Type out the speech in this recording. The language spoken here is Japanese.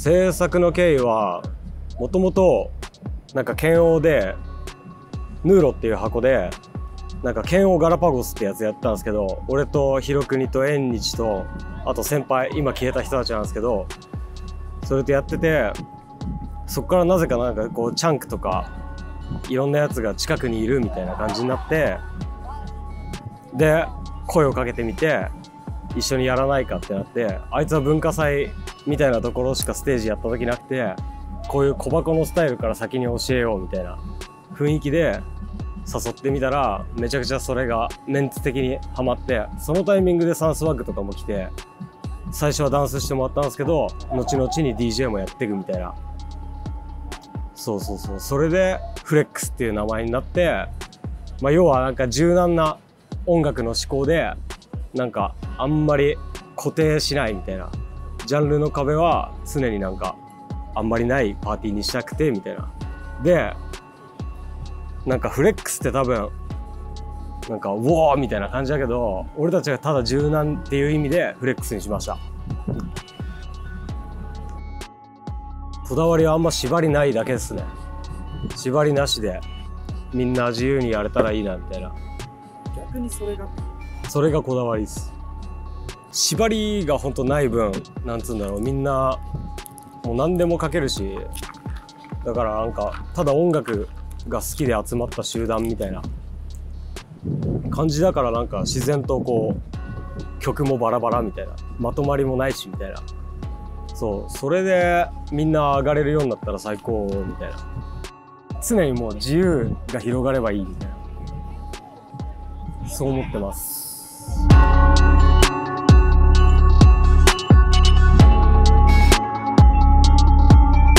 制作の経緯はもともとなんか剣王でヌーロっていう箱でなんか剣王ガラパゴスってやつやったんですけど、俺とヒロクニと縁日とあと先輩今消えた人たちなんですけど、それとやってて、そっからなぜかなんかこうチャンクとかいろんなやつが近くにいるみたいな感じになって、で声をかけてみて一緒にやらないかってなって、あいつは文化祭みたいなところしかステージやった時なくて、こういう小箱のスタイルから先に教えようみたいな雰囲気で誘ってみたら、めちゃくちゃそれがメンツ的にハマって、そのタイミングでサンスワッグとかも来て、最初はダンスしてもらったんですけど後々に DJ もやっていくみたいな。そうそうそう、それでフレックスっていう名前になって、まあ、要はなんか柔軟な音楽の思考でなんかあんまり固定しないみたいな、ジャンルの壁は常になんかあんまりないパーティーにしたくてみたいな。でなんかフレックスって多分なんかウォーみたいな感じだけど、俺たちがただ柔軟っていう意味でフレックスにしました。こだわりはあんま縛りないだけですね。縛りなしでみんな自由にやれたらいいなみたいな。 逆にそれがこだわりです。縛りがほんとない分、なんつうんだろう、みんなもう何でも書けるし、だからなんかただ音楽が好きで集まった集団みたいな感じだから、なんか自然とこう曲もバラバラみたいな、まとまりもないしみたいな。そう、それでみんな上がれるようになったら最高みたいな。常にもう自由が広がればいいみたいな、そう思ってます。